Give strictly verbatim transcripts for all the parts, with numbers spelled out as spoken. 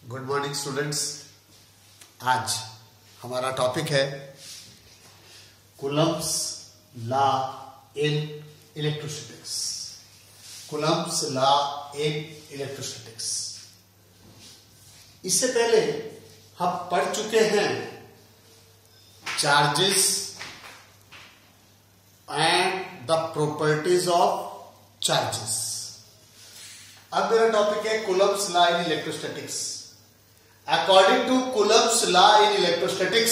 Good morning students. आज हमारा topic है Coulomb's law in electrostatics. Coulomb's law in electrostatics. इससे पहले हम पढ़ चुके हैं charges and the properties of charges. अब मेरा टॉपिक है Coulomb's law in electrostatics. According to Coulomb's law in electrostatics,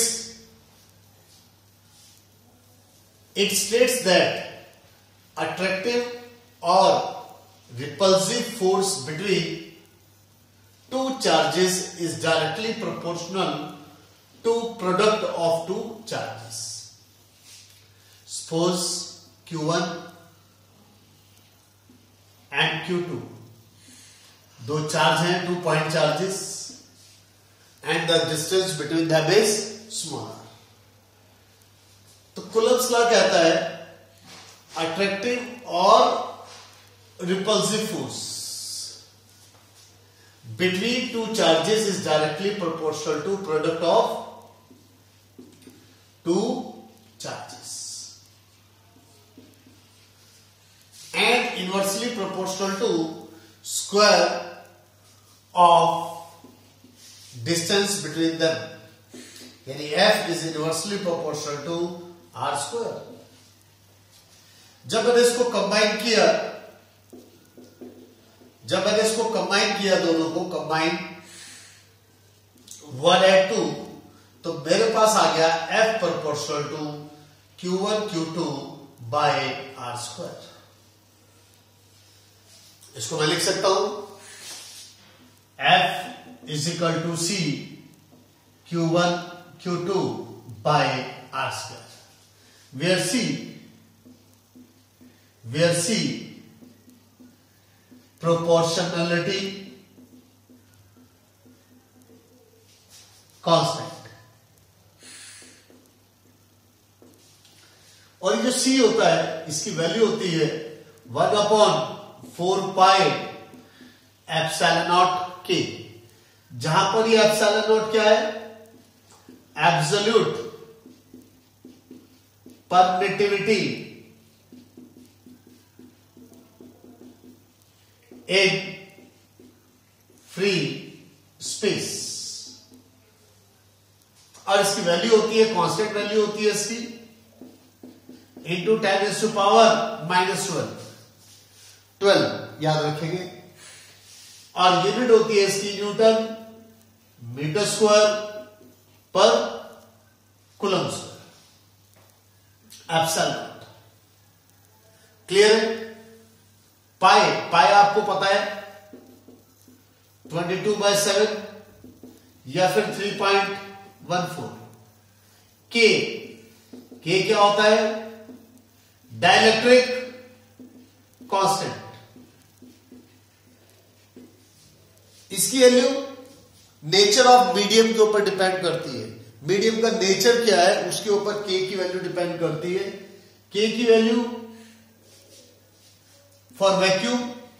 it states that attractive or repulsive force between two charges is directly proportional to product of two charges. Suppose Q one and Q two दो charge हैं, two point charges, and the distance between them is smaller. तो Coulomb's law कहता है attractive और repulsive force between two charges is directly proportional to product of two charges and inversely proportional to square of distance between them, यानी F is inversely proportional to R square। जब मैंने इसको combine किया जब मैंने इसको combine किया दोनों को कंबाइन वन एंड टू, तो मेरे पास आ गया F proportional to Q one Q two by R square. इसको मैं लिख सकता हूं F is equal to C Q one Q two by R square, where C where C proportionality constant। और ये जो C होता है इसकी वैल्यू होती है one upon four pi epsilon naught के, जहां पर ये एप्सिलॉन नॉट क्या है, absolute permittivity in free space. और इसकी वैल्यू होती है कांस्टेंट वैल्यू होती है इसकी into ten is to power minus twelve twelve याद रखेंगे। और यूनिट होती है इसकी न्यूटन मीटर स्क्वायर पर कूलम्ब स्क्वायर एप्सिलॉन। क्लियर है? पाई पाई आपको पता है ट्वेंटी टू बाय सेवन या फिर थ्री पॉइंट वन फोर। के के क्या होता है, डाइलेक्ट्रिक कांस्टेंट। इसकी वैल्यू नेचर ऑफ मीडियम के ऊपर डिपेंड करती है। मीडियम का नेचर क्या है उसके ऊपर के की वैल्यू डिपेंड करती है। के की value for vacuum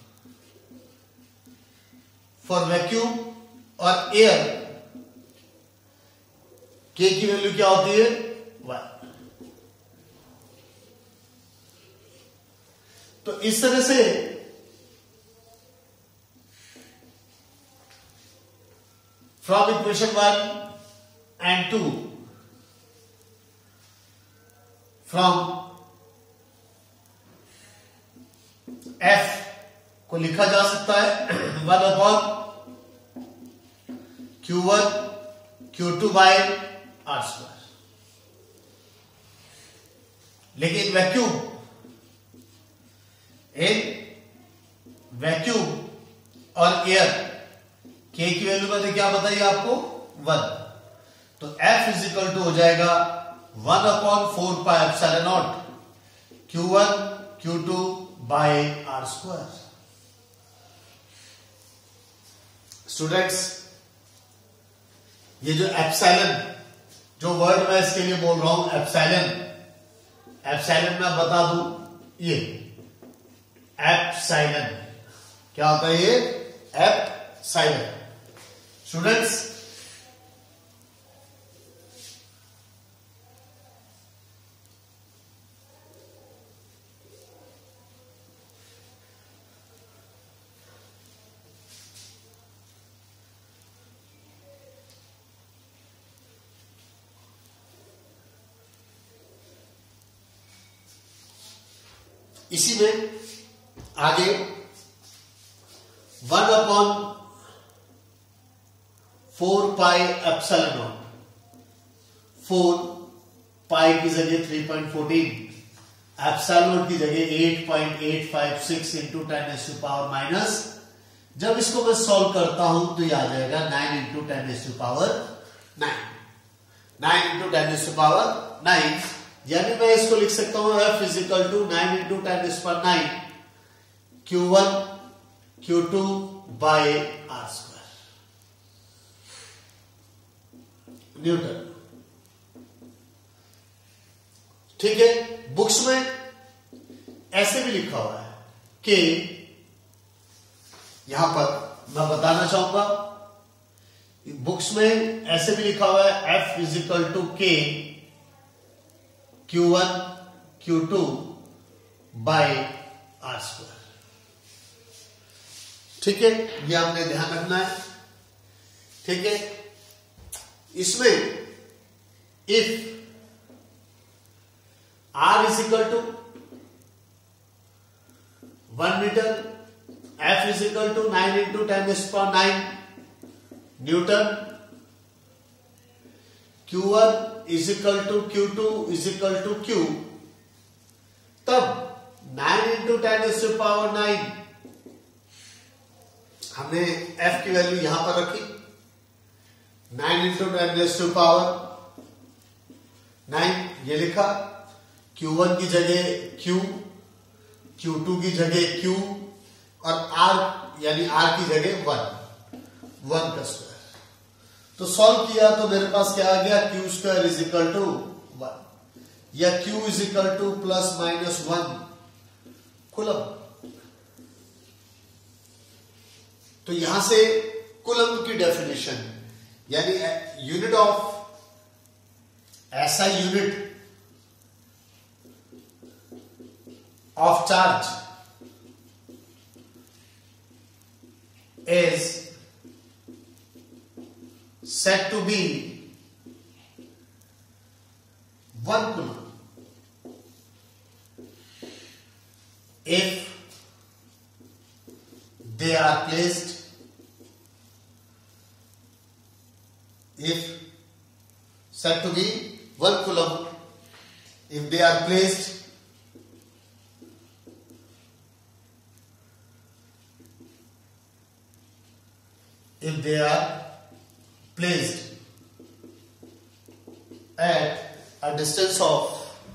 for vacuum और एयर के की वैल्यू क्या होती है, वन। तो इस तरह से from equation one and two, from F को लिखा जा सकता है one upon Q one Q two by R square. लेकिन वैक्यूम इन वैक्यूम और एयर के की वैल्यू मैंने क्या बताई आपको, वन। तो F इज इक्वल टू हो जाएगा one upon four pi epsilon naught Q one Q two by R square. Students, ये जो एप्सिलॉन जो वर्ड मैं इसके लिए बोल रहा हूं एप्सिलॉन, एप्सिलॉन मैं बता दूं ये एप्सिलॉन क्या होता है, ये एप्सिलॉन। स्टूडेंट्स, इसी में आगे one upon four pi epsilon naught, four pi की जगह three point fourteen, epsilon naught की जगह eight point eight five six into ten is to power minus, जब इसको मैं सॉल्व करता हूं तो यह आ जाएगा nine into ten is to power nine, nine into ten is to power nine, यानी मैं इसको लिख सकता हूं F is equal to nine into ten is पर nine Q one Q two by R square newton. ठीक है, books में ऐसे भी लिखा हुआ है कि यहां पर मैं बताना चाहूंगा, बुक्स में ऐसे भी लिखा हुआ है F is equal to K Q one Q two by R square. ठीक है, ये आपने ध्यान रखना है। ठीक है, इसमें if R is equal to one metre, F is equal to nine into ten is पर nine newton, Q one is equal to Q two is equal to Q, तब nine into ten is to power nine, हमने F की value यहां पर रखी, nine into ten is to power nine ये लिखा, Q one की जगह क्यू, क्यू टू की जगह क्यू और आर यानी आर की जगह वन, वन का स्क्वायर। तो सॉल्व किया तो मेरे पास क्या आ गया, Q square is equal to one, या Q is equal to plus minus one coulomb. तो यहां से कूलम की डेफिनेशन यानी यूनिट ऑफ ऐसा unit of charge is said to be one coulomb if they are placed, if said to be one coulomb if they are placed if they are placed at a distance of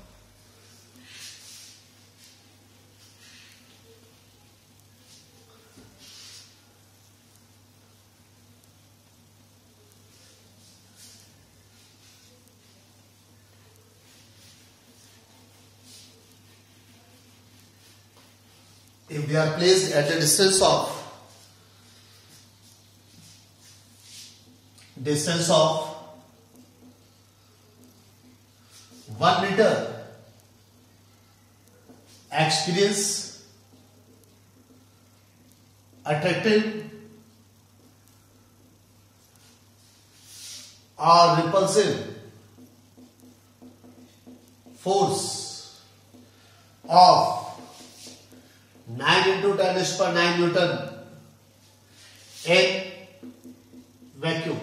if they are placed at a distance of distance of one meter, experience attractive or repulsive force of nine into ten is per nine Newton in vacuum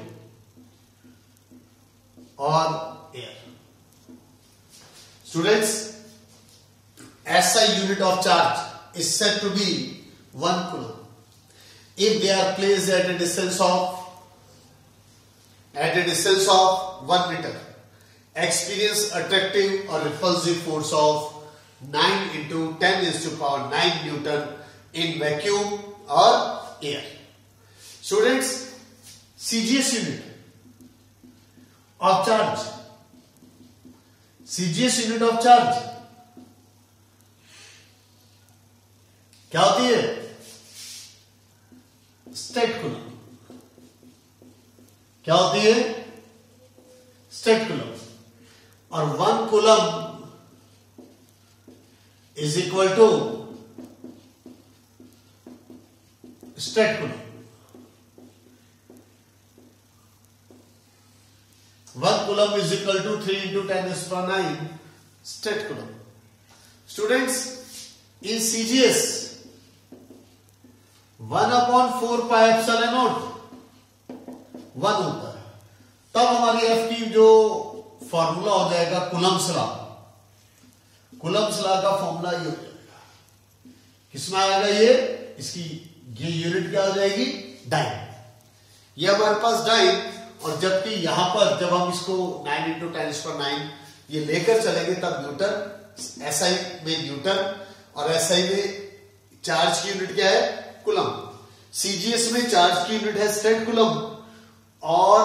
or air. Students, S I unit of charge is said to be one coulomb if they are placed at a distance of at a distance of one meter, experience attractive or repulsive force of nine into ten is to power nine Newton in vacuum or air. Students, C G S unit of charge, C G S unit of charge क्या होती है? Stat coulomb. क्या होती है? Stat coulomb. और one coulomb is equal to stat coulomb. One coulomb is equal to three into ten power nine stat coulomb. Students, in CGS one upon four pi epsilon naught one होता है, तब हमारी F की जो formula हो जाएगा Coulomb's law. Coulomb's law का formula ये हो जाएगा, किसमें आएगा ये? इसकी ये यूनिट क्या हो जाएगी? डाइन। ये हमारे पास डाइन, और जबकि यहां पर जब हम इसको नाइन इंटू टेन पर नाइन ये लेकर चलेंगे तब न्यूटन, एसआई में न्यूटन और एसआई में चार्ज की यूनिट क्या है? कूलम। सीजीएस में चार्ज की यूनिट है स्टेट कूलम, और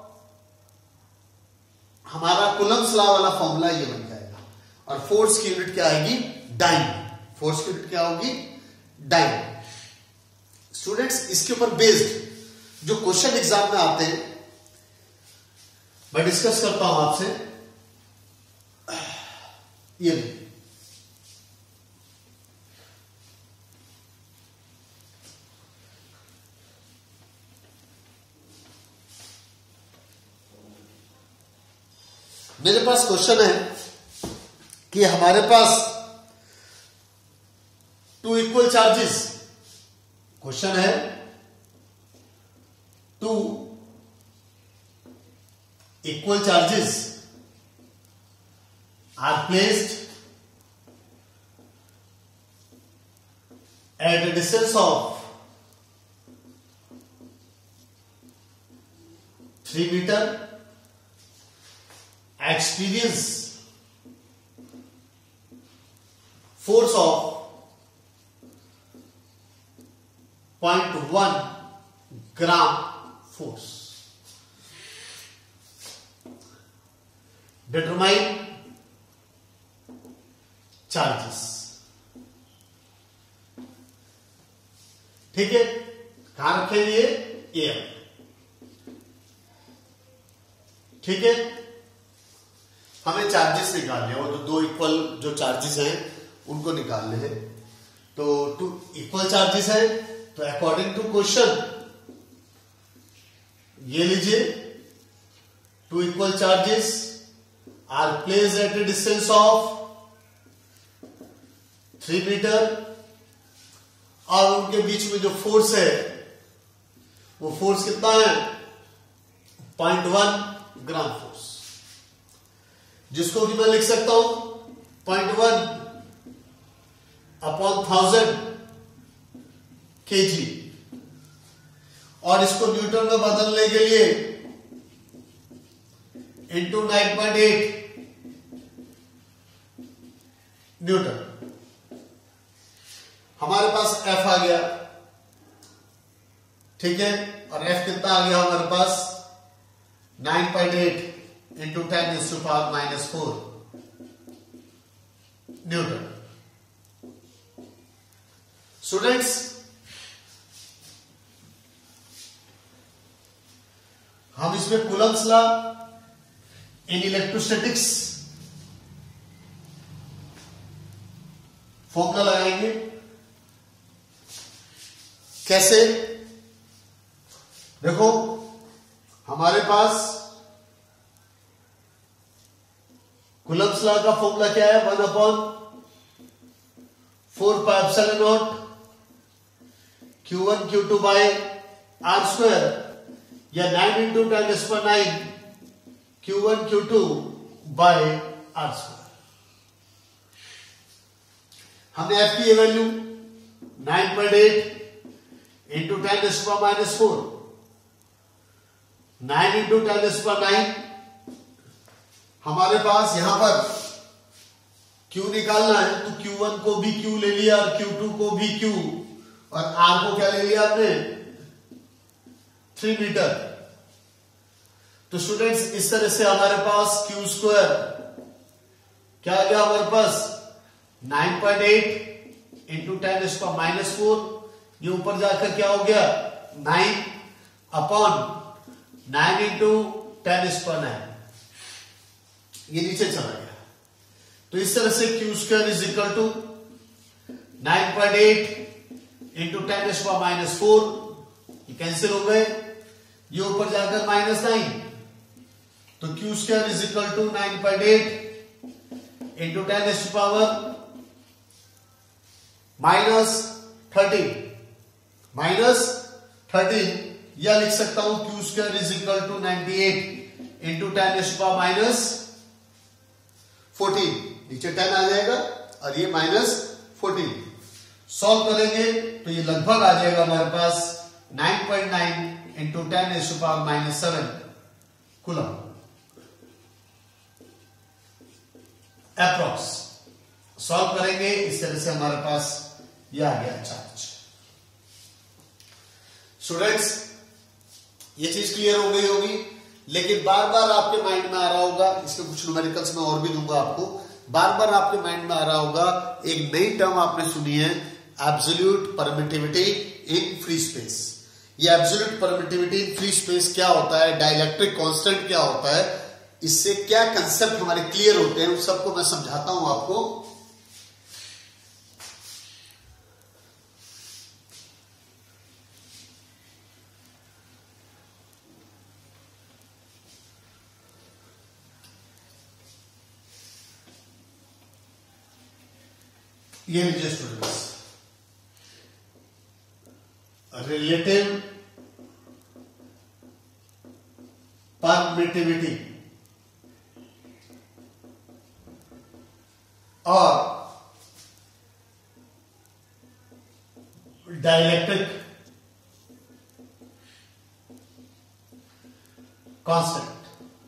हमारा कूलम्स लॉ वाला फॉर्मूला ये बन जाएगा। और फोर्स की यूनिट क्या आएगी? डाइन। फोर्स की यूनिट क्या होगी? डाइन। स्टूडेंट्स, इसके ऊपर बेस्ड जो क्वेश्चन एग्जाम में आते हैं मैं डिस्कस करता हूं आपसे। ये मेरे पास क्वेश्चन है कि हमारे पास टू इक्वल चार्जेस, क्वेश्चन है two equal charges are placed at a distance of three meter, experience force of zero point one gram force. Determine charges. ठीक है, कहां रखेंगे? एयर। ठीक है, हमें चार्जेस निकालने हैं, वो जो दो इक्वल जो चार्जेस हैं उनको निकालने हैं। तो टू इक्वल चार्जेस है, तो अकॉर्डिंग टू क्वेश्चन ये लीजिए, two equal charges are placed at a distance of three metre, और उनके बीच में जो फोर्स है वो फोर्स कितना है? पॉइंट वन ग्राम फोर्स, जिसको कि मैं लिख सकता हूं पॉइंट वन अपॉन थाउजेंड के जी, और इसको न्यूटन में बदलने के लिए into nine point eight newton. हमारे पास एफ आ गया। ठीक है, और एफ कितना आ गया हमारे पास? Nine point eight into ten is to power minus four newton. Students, हम इसमें Coulomb's law in electrostatics formula लगाएंगे। कैसे? देखो, हमारे पास कूलम्स लॉ का फॉर्मूला क्या है? One upon four pi epsilon naught Q one Q two by R square, या नाइन इंटू टेन इज पर nine Q one Q two by R square. हमने एफ की value nine point eight into ten is पर minus four, nine into ten is पर nine, हमारे पास यहां पर Q निकालना है, तो क्यू वन को भी Q ले लिया और क्यू टू को भी Q, और R को क्या ले लिया आपने? Three metre. तो स्टूडेंट्स, इस तरह से हमारे पास क्यू स्क्वायर क्या आ गया हमारे पास? Nine point eight into ten is पर माइनस फोर, ये ऊपर जाकर क्या हो गया? Nine upon nine into ten is पर नाइन, ये नीचे चला गया। तो इस तरह से Q square is equal to nine point eight into ten is पर माइनस फोर, ये कैंसिल हो गए, ये ऊपर जाकर माइनस नाइन, तो Q square is equal to nine point eight into ten is power minus thirteen, minus thirteen, या लिख सकता हूं Q square is equal to ninety eight into ten is power minus fourteen, नीचे ten आ जाएगा और ये माइनस फोर्टीन। सॉल्व करेंगे तो ये लगभग आ जाएगा हमारे पास nine point nine into ten is power minus seven coulomb approx. Solve करेंगे इस तरह से हमारे पास ये आ गया चार्ज। स्टूडेंट्स, ये चीज क्लियर हो गई होगी, लेकिन बार बार आपके माइंड में आ रहा होगा, इसमें कुछ न्यूमेरिकल्स में और भी दूंगा आपको, बार बार आपके माइंड में आ रहा होगा एक नई टर्म आपने सुनी है, absolute permittivity in free space. ये absolute permittivity in free space क्या होता है, डाइलेक्ट्रिक कांस्टेंट क्या होता है, इससे क्या कंसेप्ट हमारे क्लियर होते हैं, उस सबको मैं समझाता हूं आपको। ये लीजिए स्टूडेंट्स, रिलेटिव परमिटिविटी और डाइलेक्ट्रिक कांस्टेंट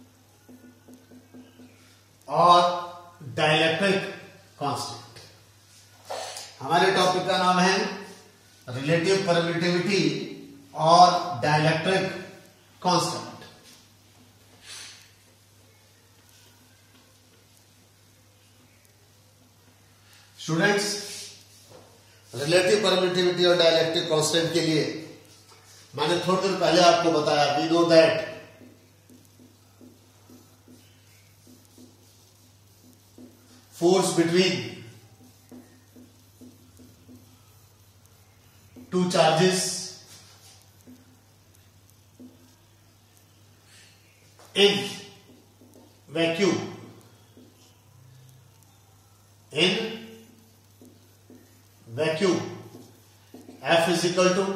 और डाइलेक्ट्रिक कांस्टेंट। हमारे टॉपिक का नाम है रिलेटिव परमिटिविटी और dielectric constant. Students, relative permittivity और डाइलेक्ट्रिक कांस्टेंट के लिए मैंने थोड़ी देर पहले आपको बताया, we know that force between two charges in vacuum in vacuum F is equal to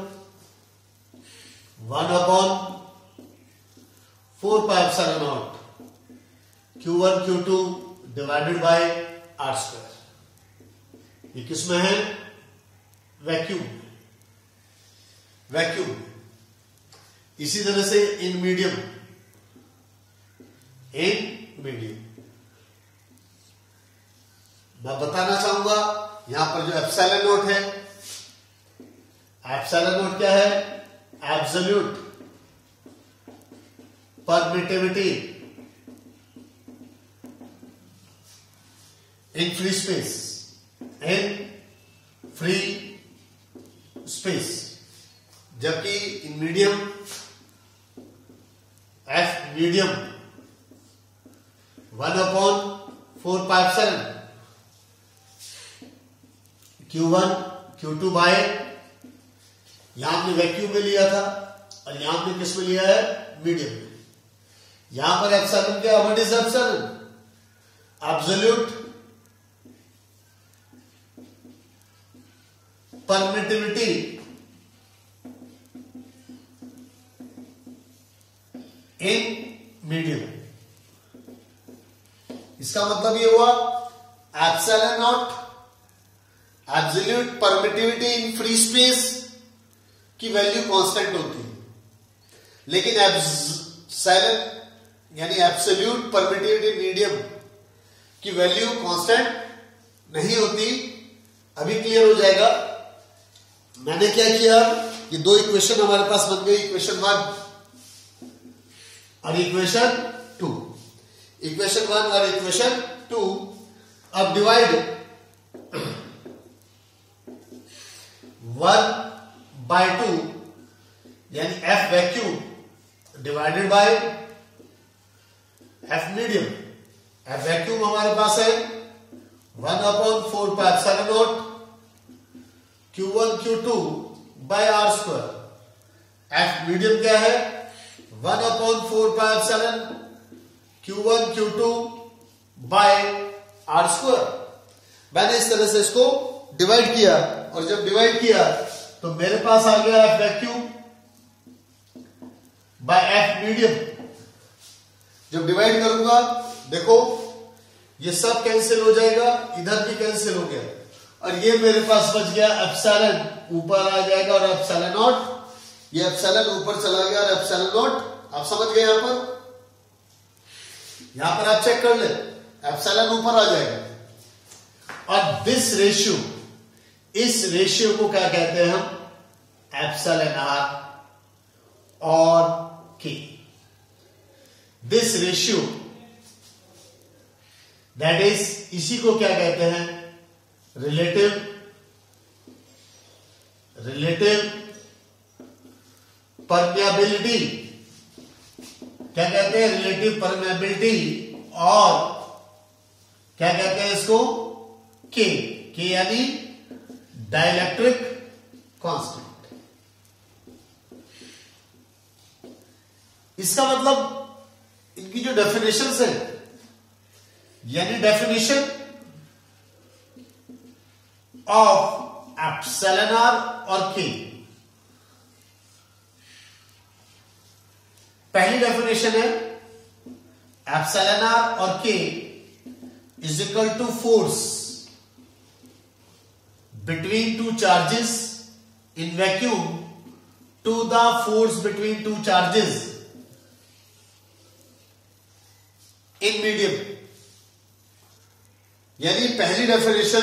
one upon four pi epsilon naught Q one Q two divided by R square। ये किसमें है, वैक्यूम, वैक्यूम। इसी तरह से in medium, in medium मैं बताना चाहूंगा यहां पर जो एप्सिलॉन नोट है, एप्सिलॉन नोट क्या है, absolute permittivity in free space, in free space, जबकि in medium F medium one upon four pi epsilon Q one Q two by, यहां हमने वैक्यूम में लिया था और यहां हमने किस में लिया है, मीडियम में। यहां पर एप्सिलॉन क्या, what is epsilon, absolute permittivity in medium. इसका मतलब ये हुआ epsilon naught absolute permittivity in free space की वैल्यू कांस्टेंट होती है, लेकिन एप्सिलॉन यानी एब्सोल्यूट परमिटिविटी मीडियम की वैल्यू कांस्टेंट नहीं होती। अभी क्लियर हो जाएगा। मैंने क्या किया, ये दो इक्वेशन हमारे पास बन गई, इक्वेशन वन और इक्वेशन टू, इक्वेशन वन और इक्वेशन टू। अब डिवाइड वन बाय टू यानी F vacuum divided by F medium. F vacuum हमारे पास है one upon four pi epsilon naught Q one Q two by R square. F medium क्या है one upon four pi epsilon Q one Q two by R square. मैंने इस तरह से इसको डिवाइड किया और जब डिवाइड किया तो मेरे पास आ गया F vacuum by F medium. जब डिवाइड करूंगा देखो ये सब कैंसिल हो जाएगा, इधर भी कैंसिल हो गया और ये मेरे पास बच गया एप्सिलॉन ऊपर आ जाएगा और एप्सिलॉन नॉट, ये एप्सिलॉन ऊपर चला गया और एप्सिलॉन नॉट। आप समझ गए? यहां पर यहां पर आप चेक कर ले, एप्सिलॉन ऊपर आ जाएगा और दिस रेशियो, इस रेशियो को क्या कहते हैं हम? एप्सिलॉन आर और के। दिस रेशियो दैट इज, इसी को क्या कहते हैं? Relative relative permeability. क्या कहते हैं? Relative permeability. और क्या कहते हैं इसको? के। के यानी डाइलेक्ट्रिक कांस्टेंट। इसका मतलब इनकी जो डेफिनेशंस है, यानी डेफिनेशन ऑफ एप्सिलॉन आर और के। पहली डेफिनेशन है एप्सिलॉन आर और K is equal to force between two charges in vacuum to the force between two charges in medium। यानी पहली डेफिनेशन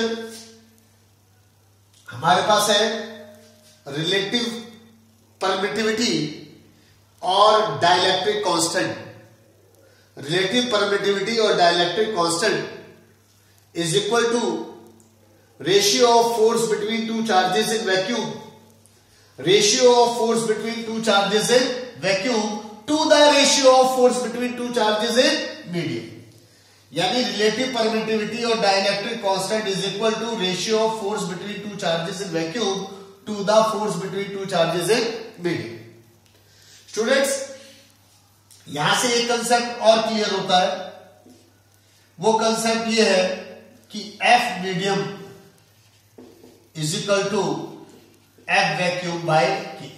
हमारे पास है रिलेटिव परमिटिविटी और डाइलेक्ट्रिक कांस्टेंट। रिलेटिव परमिटिविटी और dielectric constant is equal to ratio of force between two charges in vacuum, ratio of force between two charges in vacuum to the ratio of force between two charges in medium। यानी relative permittivity और dielectric constant is equal to ratio of force between two charges in vacuum to the force between two charges in medium। Students, यहां से एक concept और clear होता है, वो concept ये है कि F medium is equal to F vacuum by K.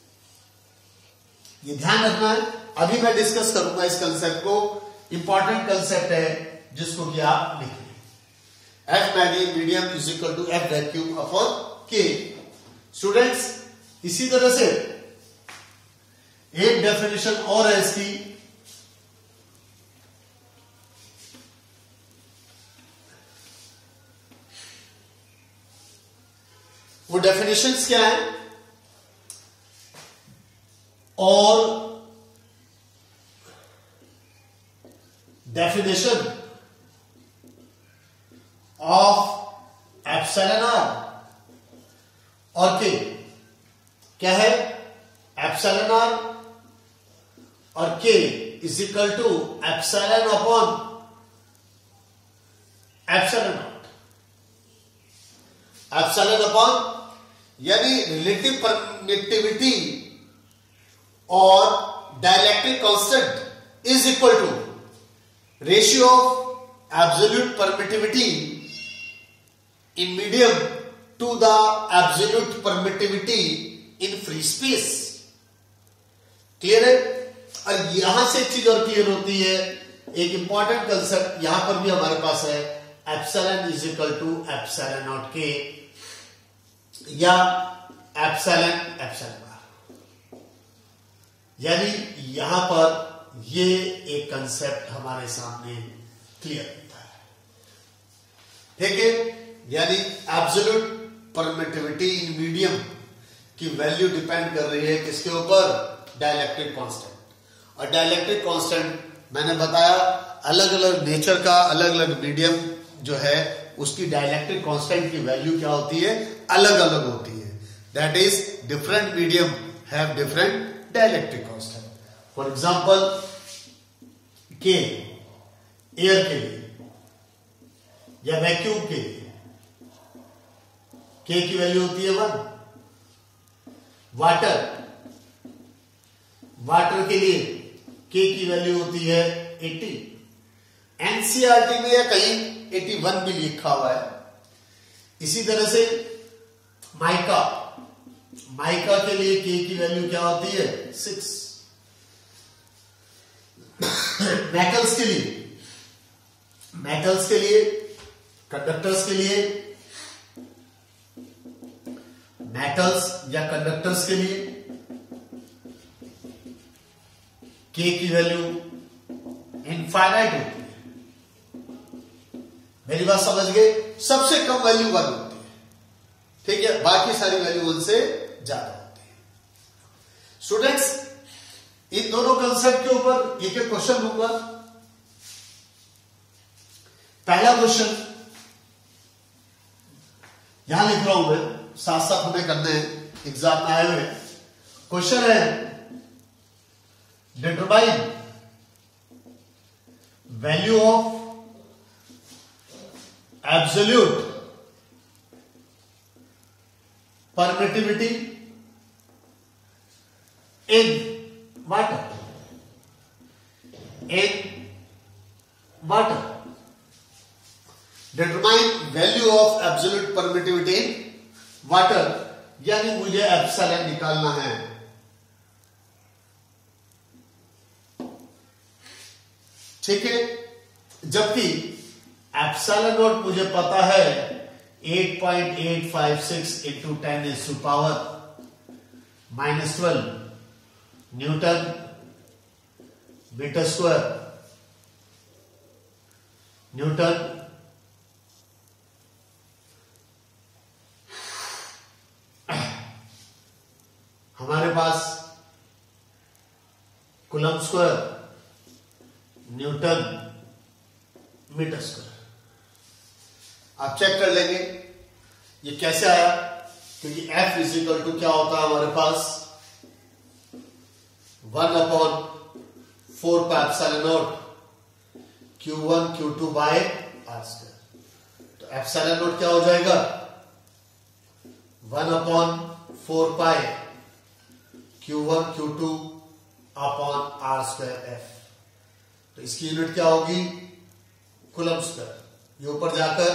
ये ध्यान रखना है, अभी मैं डिस्कस करूंगा इस कंसेप्ट को। इंपॉर्टेंट कंसेप्ट है जिसको कि आप लिखें। F medium is equal to F vacuum upon K. Students, इसी तरह से एक डेफिनेशन और है इसकी, वो डेफिनेशंस क्या है? और डेफिनेशन ऑफ एप्सिलॉन आर और के क्या है? एप्सिलॉन आर और K is equal to epsilon upon epsilon naught. Epsilon upon यानी रिलेटिव परमिटिविटी और dielectric constant is equal to ratio of absolute permittivity in medium to the absolute permittivity in free space. Clear है? और यहां से एक चीज और clear होती है, एक इंपॉर्टेंट कंसेप्ट यहां पर भी हमारे पास है, epsilon is equal to epsilon naught K या एप्सिलॉन एप्सिलॉन आर। यानी यहां पर ये एक कंसेप्ट हमारे सामने क्लियर होता है। ठीक है? यानी एब्सोल्यूट परमिटिविटी इन मीडियम की वैल्यू डिपेंड कर रही है किसके ऊपर? Dielectric constant. और डाइलेक्ट्रिक कांस्टेंट मैंने बताया अलग अलग नेचर का, अलग अलग मीडियम जो है उसकी डाइलेक्ट्रिक कांस्टेंट की वैल्यू क्या होती है? अलग अलग होती है। That is different medium have different dielectric constant. For example के एयर के लिए या वैक्यूम के लिए के की वैल्यू होती है वन। वाटर वाटर के लिए के की वैल्यू होती है एटी। एनसीईआरटी में या कहीं एटी वन भी लिखा हुआ है। इसी तरह से माइका माइका के लिए के की वैल्यू क्या होती है सिक्स। मेटल्स के लिए मेटल्स के लिए कंडक्टर्स के लिए मेटल्स या कंडक्टर्स के लिए के की वैल्यू इनफाइनाइट होती है। मेरी बात समझ गए? सबसे कम वैल्यू वन होती है, ठीक है, बाकी सारी वैल्यू वन से ज्यादा होती है। स्टूडेंट्स, इन दोनों कंसेप्ट के ऊपर एक एक क्वेश्चन लूंगा। पहला क्वेश्चन यहां लिख रहा हूं मैं, साथ साथ हमें करने एग्जाम में आए हुए। क्वेश्चन है determine value of absolute permittivity in water in water. Determine value of absolute permittivity in water, यानी मुझे एप्सिलॉन निकालना है। ठीक है, जबकि एप्सिलॉन नॉट मुझे पता है eight point eight five six into ten is to power minus twelve newton metre square newton हमारे पास coulomb square newton metre square. आप चेक कर लेंगे ये कैसे आया, क्योंकि F इज इक्वल टू क्या होता है हमारे पास one upon four pi epsilon naught Q one Q two by R square. तो एप्सिलॉन नॉट क्या हो जाएगा one upon four pi Q one Q two upon R square F. तो इसकी यूनिट क्या होगी कूलम स्क्वायर। ये ऊपर जाकर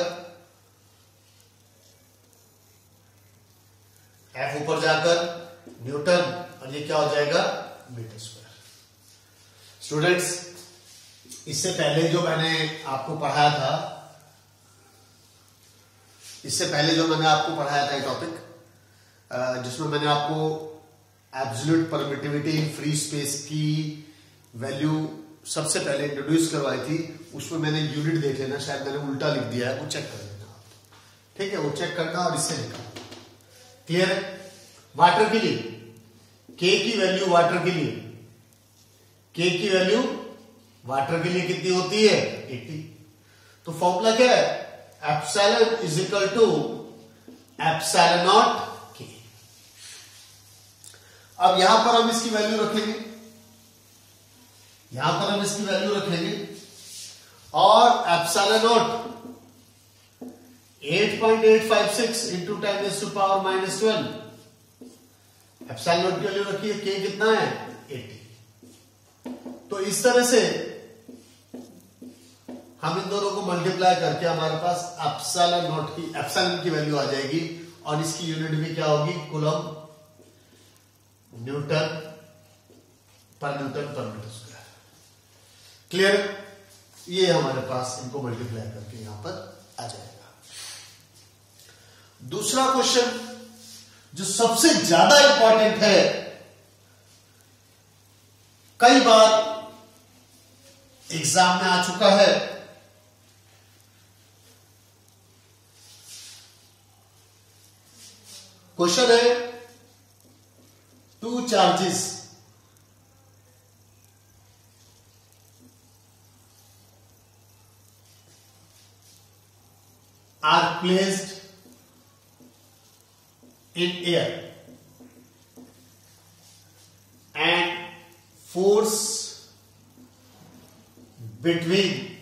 एफ ऊपर जाकर न्यूटन और ये क्या हो जाएगा मीटर स्क्वायर। स्टूडेंट्स, इससे पहले जो मैंने आपको पढ़ाया था इससे पहले जो मैंने आपको पढ़ाया था ये टॉपिक, जिसमें मैंने आपको absolute permittivity in free space की वैल्यू सबसे पहले इंट्रोड्यूस करवाई थी, उसमें मैंने यूनिट देख लेना, शायद मैंने उल्टा लिख दिया है, वो चेक कर लेना आप। ठीक है, वो चेक करना और इससे निकालना। क्लियर है? वाटर के लिए के की वैल्यू वाटर के लिए के की वैल्यू वाटर के लिए कितनी होती है एटी। तो फॉर्मूला क्या है epsilon is equal to epsilon naught K. अब यहां पर हम इसकी वैल्यू रखेंगे, यहां पर हम इसकी वैल्यू रखेंगे और epsilon naught eight point eight five six into ten is to power minus twelve. Epsilon naught की वैल्यू रखिए, के कितना है एटी। तो इस तरह से हम इन दोनों को मल्टीप्लाई करके हमारे पास एप्सिलॉन नॉट की एप्सिलॉन की वैल्यू आ जाएगी और इसकी यूनिट भी क्या होगी कूलम न्यूटन पर न्यूटन पर मीटर स्क्वायर। क्लियर? ये हमारे पास इनको मल्टीप्लाई करके यहां पर आ जाएगा। दूसरा क्वेश्चन जो सबसे ज्यादा इंपॉर्टेंट है, कई बार एग्जाम में आ चुका है, क्वेश्चन है two charges are placed in air and force between